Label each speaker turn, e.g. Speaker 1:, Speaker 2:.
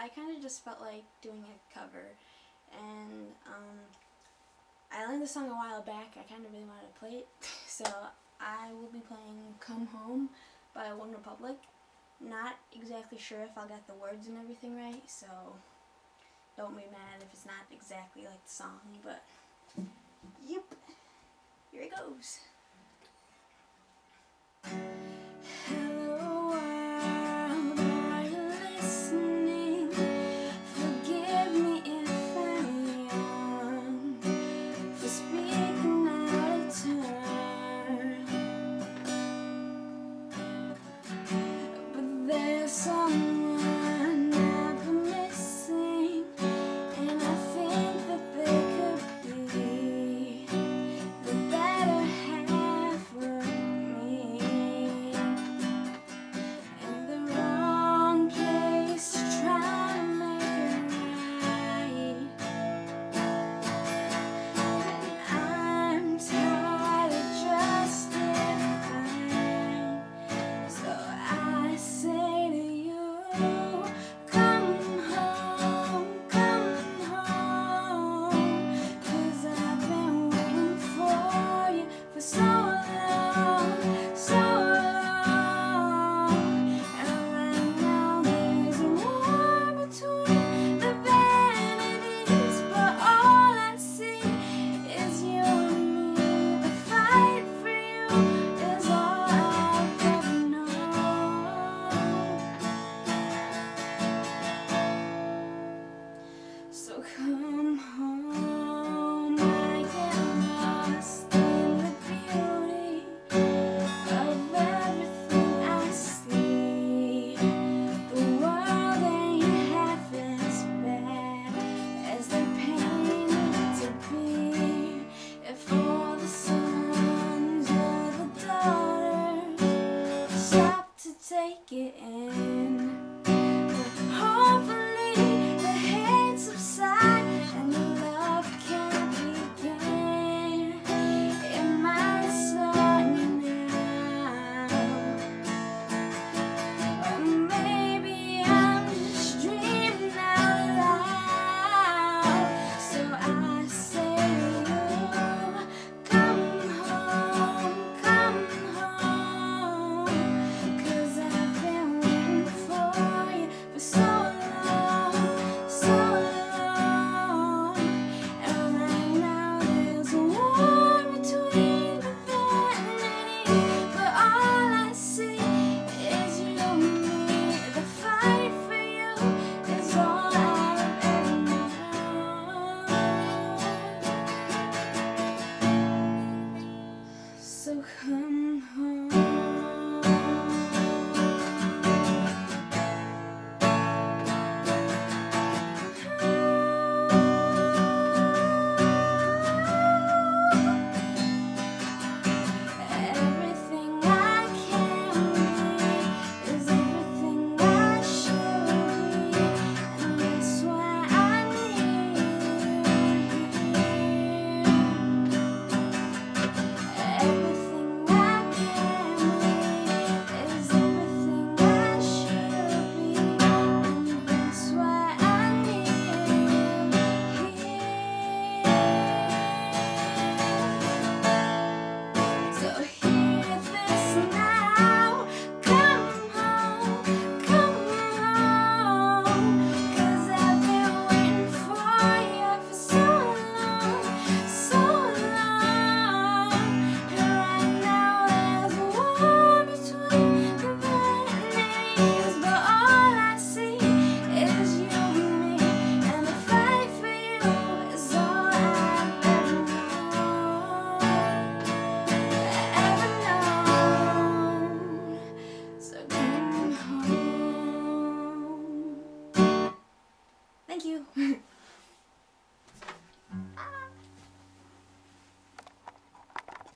Speaker 1: I kind of just felt like doing a cover, and I learned the song a while back. I kind of really wanted to play it, so I will be playing Come Home by OneRepublic. Not exactly sure if I'll get the words and everything right, so don't be mad if it's not exactly like the song, but yep, here it goes. Hello world, are you listening? Forgive me if I'm young for speaking out of turn, but there's someone I've been missing, and I think that they could be the better half of me. In the wrong place, trying to make it right, and I'm tired of justifying. So I say to you, come home, 'cause I've been waiting for you for so long, so long. And right now there's a war between the vanities, but all I see is you and me. The fight for you is all I've ever known. So come home, I get lost in the beauty of everything I see. The world ain't half as bad as they paint it to be. If all the sons or the daughters stop to take it